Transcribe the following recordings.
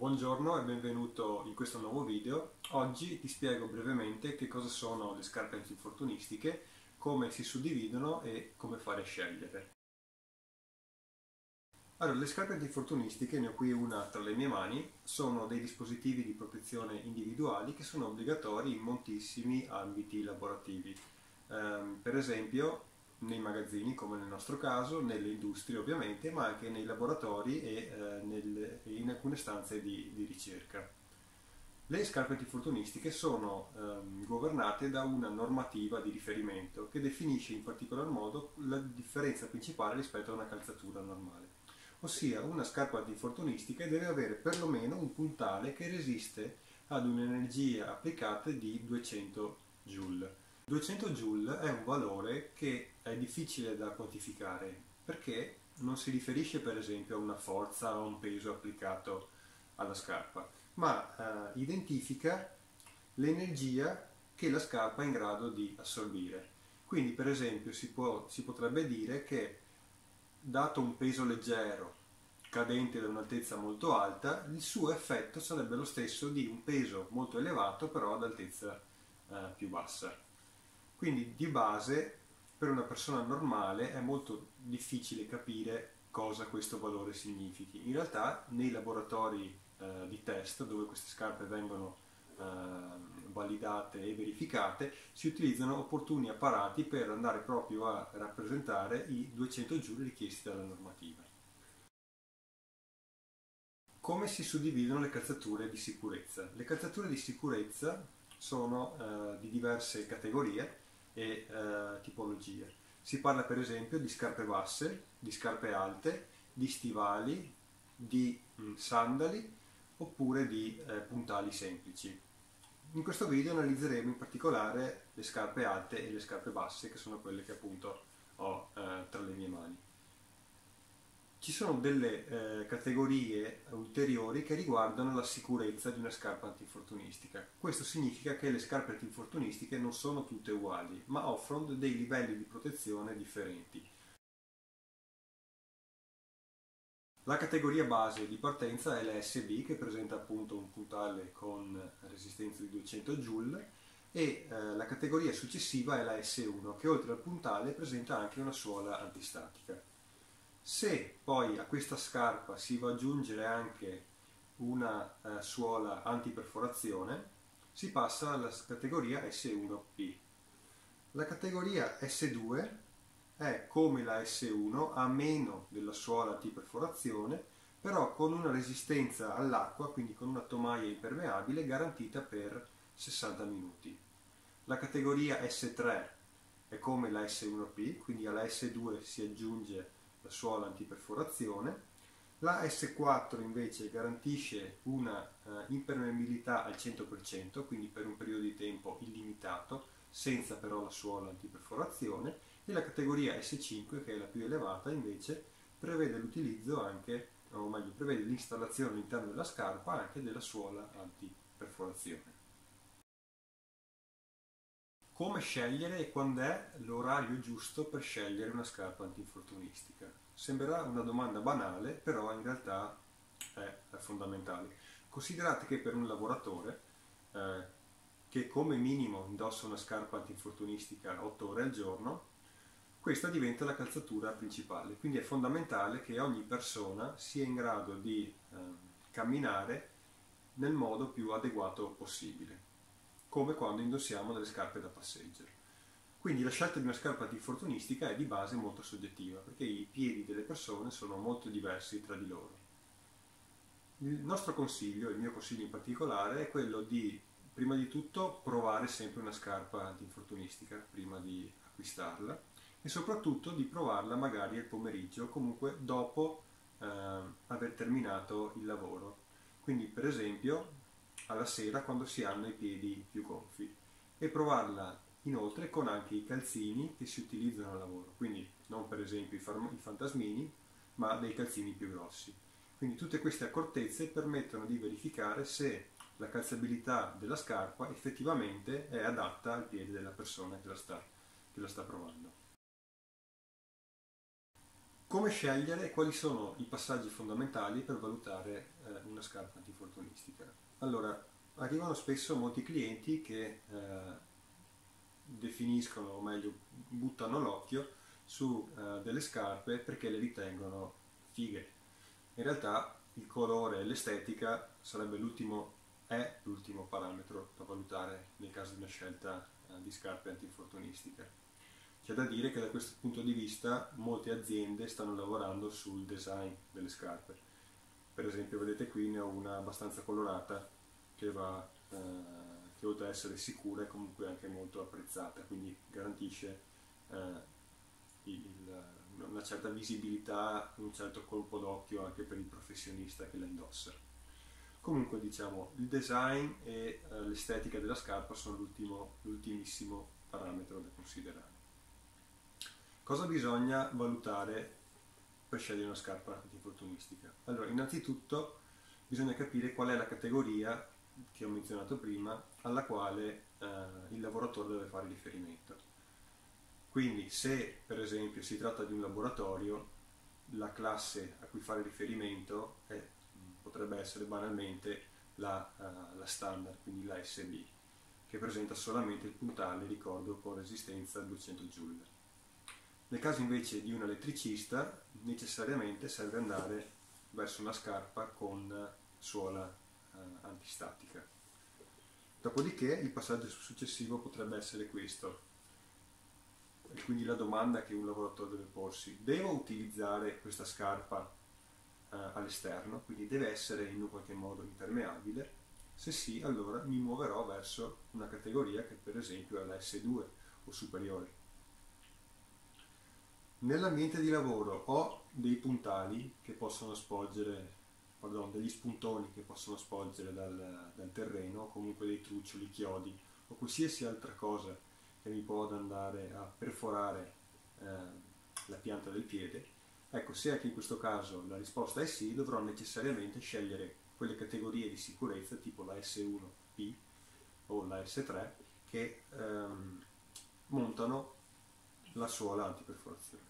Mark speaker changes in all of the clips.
Speaker 1: Buongiorno e benvenuto in questo nuovo video. Oggi ti spiego brevemente che cosa sono le scarpe antinfortunistiche, come si suddividono e come fare a scegliere. Allora, le scarpe antinfortunistiche, ne ho qui una tra le mie mani, sono dei dispositivi di protezione individuali che sono obbligatori in moltissimi ambiti lavorativi. Per esempio nei magazzini, come nel nostro caso, nelle industrie ovviamente, ma anche nei laboratori e in alcune stanze di ricerca. Le scarpe antinfortunistiche sono governate da una normativa di riferimento che definisce in particolar modo la differenza principale rispetto a una calzatura normale. Ossia, una scarpa antinfortunistica deve avere perlomeno un puntale che resiste ad un'energia applicata di 200 Joule. 200 Joule è un valore che è difficile da quantificare perché non si riferisce per esempio a una forza o a un peso applicato alla scarpa, ma identifica l'energia che la scarpa è in grado di assorbire. Quindi per esempio si potrebbe dire che dato un peso leggero cadente da un'altezza molto alta, il suo effetto sarebbe lo stesso di un peso molto elevato però ad altezza più bassa. Quindi di base per una persona normale è molto difficile capire cosa questo valore significhi. In realtà nei laboratori di test dove queste scarpe vengono validate e verificate si utilizzano opportuni apparati per andare proprio a rappresentare i 200 Joule richiesti dalla normativa. Come si suddividono le calzature di sicurezza? Le calzature di sicurezza sono di diverse categorie e tipologie. Si parla per esempio di scarpe basse, di scarpe alte, di stivali, di sandali oppure di puntali semplici. In questo video analizzeremo in particolare le scarpe alte e le scarpe basse, che sono quelle che appunto ho tra le mie mani. Ci sono delle categorie ulteriori che riguardano la sicurezza di una scarpa antinfortunistica. Questo significa che le scarpe antinfortunistiche non sono tutte uguali, ma offrono dei livelli di protezione differenti. La categoria base di partenza è la SB, che presenta appunto un puntale con resistenza di 200 Joule, e la categoria successiva è la S1, che oltre al puntale presenta anche una suola antistatica. Se poi a questa scarpa si va ad aggiungere anche una suola antiperforazione, si passa alla categoria S1P. La categoria S2 è come la S1, a meno della suola antiperforazione, però con una resistenza all'acqua, quindi con una tomaia impermeabile garantita per 60 minuti. La categoria S3 è come la S1P, quindi alla S2 si aggiunge la suola antiperforazione. La S4 invece garantisce una impermeabilità al 100%, quindi per un periodo di tempo illimitato, senza però la suola antiperforazione, e la categoria S5, che è la più elevata, invece prevede l'utilizzo anche, o meglio, prevede l'installazione all'interno della scarpa anche della suola antiperforazione. Come scegliere e quando è l'orario giusto per scegliere una scarpa antinfortunistica? Sembrerà una domanda banale, però in realtà è fondamentale. Considerate che per un lavoratore che come minimo indossa una scarpa antinfortunistica 8 ore al giorno, questa diventa la calzatura principale, quindi è fondamentale che ogni persona sia in grado di camminare nel modo più adeguato possibile, come quando indossiamo delle scarpe da passeggero. Quindi la scelta di una scarpa antinfortunistica è di base molto soggettiva, perché i piedi delle persone sono molto diversi tra di loro. Il nostro consiglio, il mio consiglio in particolare, è quello di, prima di tutto, provare sempre una scarpa antinfortunistica prima di acquistarla e soprattutto di provarla magari al pomeriggio o comunque dopo aver terminato il lavoro. Quindi per esempio alla sera quando si hanno i piedi più gonfi, e provarla inoltre con anche i calzini che si utilizzano al lavoro, quindi non per esempio i fantasmini, ma dei calzini più grossi. Quindi tutte queste accortezze permettono di verificare se la calzabilità della scarpa effettivamente è adatta al piede della persona che la sta provando. Come scegliere e quali sono i passaggi fondamentali per valutare una scarpa antinfortunistica? Allora, arrivano spesso molti clienti che definiscono, o meglio, buttano l'occhio su delle scarpe perché le ritengono fighe. In realtà il colore e l'estetica è l'ultimo parametro da valutare nel caso di una scelta di scarpe antinfortunistiche. C'è da dire che da questo punto di vista molte aziende stanno lavorando sul design delle scarpe. Per esempio, vedete qui ne ho una abbastanza colorata che che oltre ad essere sicura è comunque anche molto apprezzata, quindi garantisce una certa visibilità, un certo colpo d'occhio anche per il professionista che la indossa. Comunque diciamo il design e l'estetica della scarpa sono l'ultimissimo parametro da considerare. Cosa bisogna valutare per scegliere una scarpa antinfortunistica? Allora, innanzitutto bisogna capire qual è la categoria che ho menzionato prima alla quale il lavoratore deve fare riferimento. Quindi se per esempio si tratta di un laboratorio, la classe a cui fare riferimento potrebbe essere banalmente la standard, quindi la SB, che presenta solamente il puntale, ricordo, con resistenza a 200 Joule. Nel caso invece di un elettricista, necessariamente serve andare verso una scarpa con suola antistatica. Dopodiché il passaggio successivo potrebbe essere questo. E quindi la domanda che un lavoratore deve porsi: devo utilizzare questa scarpa all'esterno, quindi deve essere in un qualche modo impermeabile? Se sì, allora mi muoverò verso una categoria che per esempio è la S2 o superiore. Nell'ambiente di lavoro ho dei puntali che possono sporgere, degli spuntoni che possono sporgere dal terreno, o comunque dei truccioli, chiodi o qualsiasi altra cosa che mi può andare a perforare la pianta del piede. Ecco, se anche in questo caso la risposta è sì, dovrò necessariamente scegliere quelle categorie di sicurezza tipo la S1P o la S3 che montano la suola antiperforazione.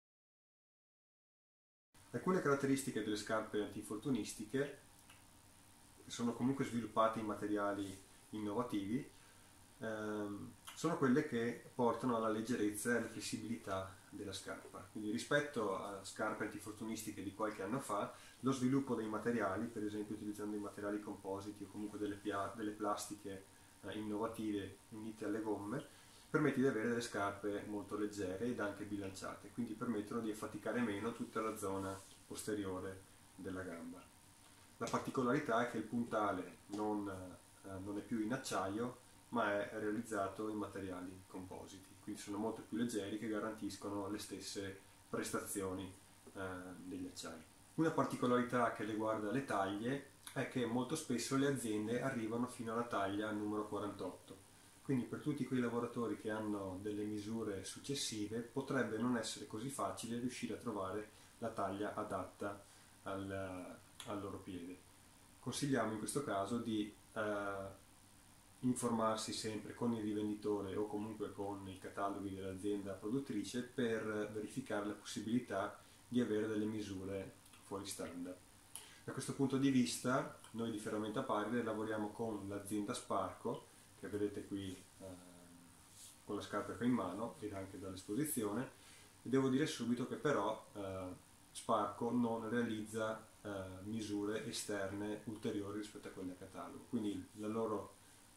Speaker 1: Alcune caratteristiche delle scarpe antinfortunistiche, che sono comunque sviluppate in materiali innovativi, sono quelle che portano alla leggerezza e alla flessibilità della scarpa. Quindi rispetto a scarpe antinfortunistiche di qualche anno fa, lo sviluppo dei materiali, per esempio utilizzando i materiali compositi o comunque delle plastiche innovative unite alle gomme, permette di avere delle scarpe molto leggere ed anche bilanciate, quindi permettono di affaticare meno tutta la zona posteriore della gamba. La particolarità è che il puntale non è più in acciaio, ma è realizzato in materiali compositi, quindi sono molto più leggeri, che garantiscono le stesse prestazioni degli acciai. Una particolarità che riguarda le taglie è che molto spesso le aziende arrivano fino alla taglia numero 48, quindi per tutti quei lavoratori che hanno delle misure successive potrebbe non essere così facile riuscire a trovare la taglia adatta al loro piede. Consigliamo in questo caso di informarsi sempre con il rivenditore o comunque con i cataloghi dell'azienda produttrice per verificare la possibilità di avere delle misure fuori standard. Da questo punto di vista noi di Ferramenta Paride lavoriamo con l'azienda Sparco, che vedete qui con la scarpa che ho in mano ed anche dall'esposizione, e devo dire subito che però Sparco non realizza misure esterne ulteriori rispetto a quelle a catalogo, quindi la loro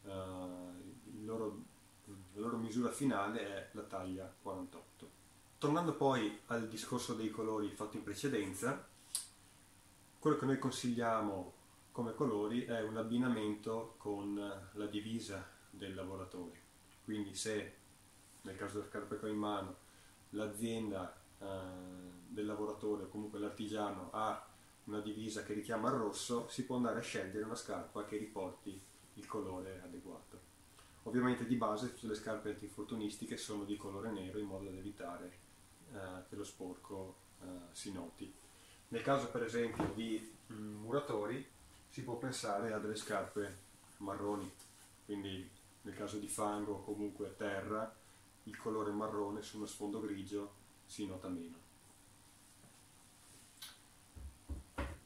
Speaker 1: misura finale è la taglia 48. Tornando poi al discorso dei colori fatto in precedenza, quello che noi consigliamo come colori è un abbinamento con la divisa del lavoratore. Quindi se nel caso della scarpa che ho in mano l'azienda del lavoratore o comunque l'artigiano ha una divisa che richiama il rosso, si può andare a scegliere una scarpa che riporti il colore adeguato. Ovviamente di base tutte le scarpe antinfortunistiche sono di colore nero in modo da evitare che lo sporco si noti. Nel caso per esempio di muratori si può pensare a delle scarpe marroni, quindi nel caso di fango o comunque terra il colore marrone su uno sfondo grigio si nota meno.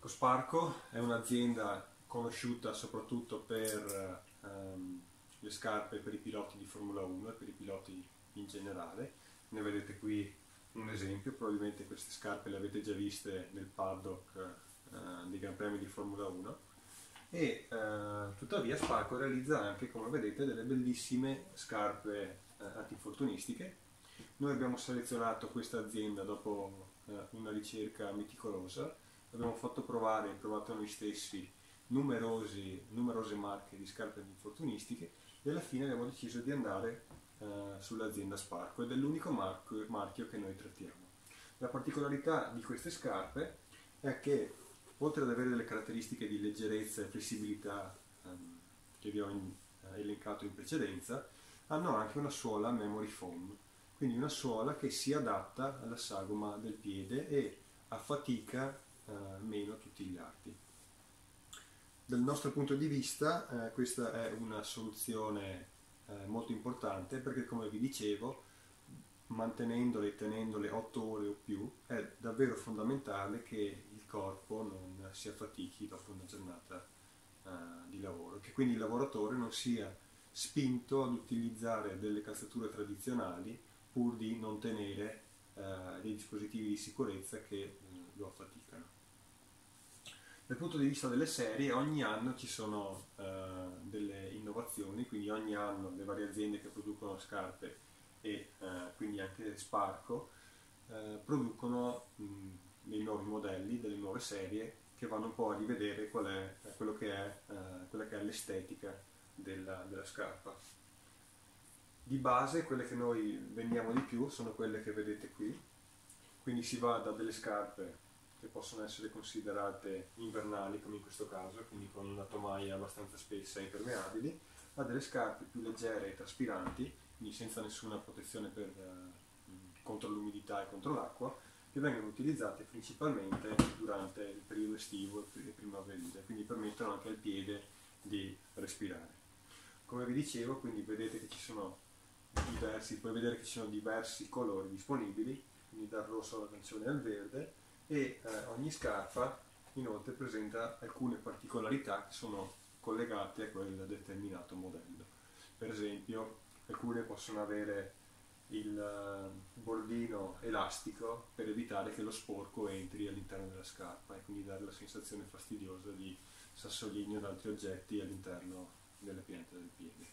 Speaker 1: Sparco è un'azienda conosciuta soprattutto per le scarpe per i piloti di Formula 1 e per i piloti in generale. Ne vedete qui un esempio, probabilmente queste scarpe le avete già viste nel paddock dei Gran Premi di Formula 1 e tuttavia Sparco realizza anche, come vedete, delle bellissime scarpe antinfortunistiche. Noi abbiamo selezionato questa azienda dopo una ricerca meticolosa, abbiamo fatto provare, provato noi stessi numerose marche di scarpe antinfortunistiche e alla fine abbiamo deciso di andare sull'azienda Sparco ed è l'unico marchio che noi trattiamo. La particolarità di queste scarpe è che oltre ad avere delle caratteristiche di leggerezza e flessibilità che vi ho elencato in precedenza, hanno anche una suola memory foam, quindi una suola che si adatta alla sagoma del piede e affatica meno tutti gli arti. Dal nostro punto di vista questa è una soluzione molto importante perché, come vi dicevo, mantenendole e tenendole 8 ore o più è davvero fondamentale che il corpo non si affatichi dopo una giornata di lavoro, che quindi il lavoratore non sia spinto ad utilizzare delle calzature tradizionali pur di non tenere dei dispositivi di sicurezza che lo affaticano. Dal punto di vista delle serie, ogni anno ci sono delle innovazioni, quindi ogni anno le varie aziende che producono scarpe e quindi anche Sparco producono dei nuovi modelli, delle nuove serie che vanno un po' a rivedere quella che è l'estetica della scarpa. Di base quelle che noi vendiamo di più sono quelle che vedete qui, quindi si va da delle scarpe che possono essere considerate invernali, come in questo caso, quindi con una tomaia abbastanza spessa e impermeabili, a delle scarpe più leggere e traspiranti, quindi senza nessuna protezione contro l'umidità e contro l'acqua, che vengono utilizzate principalmente durante il periodo estivo e primaverile, quindi permettono anche al piede di respirare. Come vi dicevo, quindi vedete che ci sono puoi vedere che ci sono diversi colori disponibili, quindi dal rosso all'arancione al verde, e ogni scarpa inoltre presenta alcune particolarità che sono collegate a quel determinato modello. Per esempio, alcune possono avere il bordino elastico per evitare che lo sporco entri all'interno della scarpa e quindi dare la sensazione fastidiosa di sassolini o altri oggetti all'interno delle piante del piede.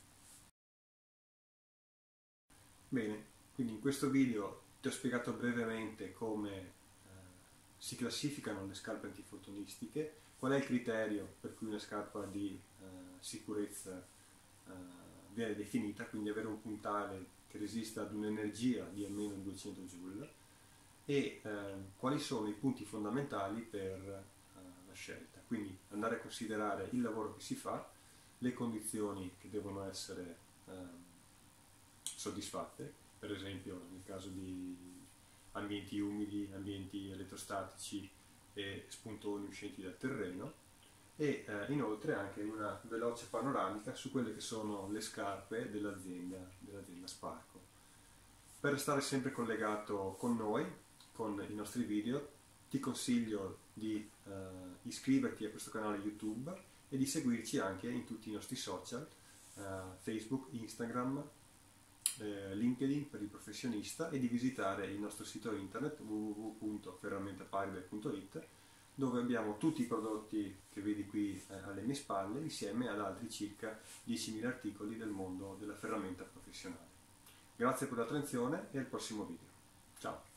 Speaker 1: Bene, quindi in questo video ti ho spiegato brevemente come si classificano le scarpe antinfortunistiche, qual è il criterio per cui una scarpa di sicurezza viene definita, quindi avere un puntale che resista ad un'energia di almeno 200 Joule e quali sono i punti fondamentali per la scelta, quindi andare a considerare il lavoro che si fa, le condizioni che devono essere soddisfatte, per esempio nel caso di ambienti umidi, ambienti elettrostatici e spuntoni uscenti dal terreno e inoltre anche una veloce panoramica su quelle che sono le scarpe dell'azienda Sparco. Per restare sempre collegato con noi, con i nostri video, ti consiglio di iscriverti a questo canale YouTube e di seguirci anche in tutti i nostri social, Facebook, Instagram, LinkedIn per il professionista e di visitare il nostro sito internet www.ferramentaparibel.it dove abbiamo tutti i prodotti che vedi qui alle mie spalle insieme ad altri circa 10.000 articoli del mondo della ferramenta professionale. Grazie per l'attenzione e al prossimo video. Ciao!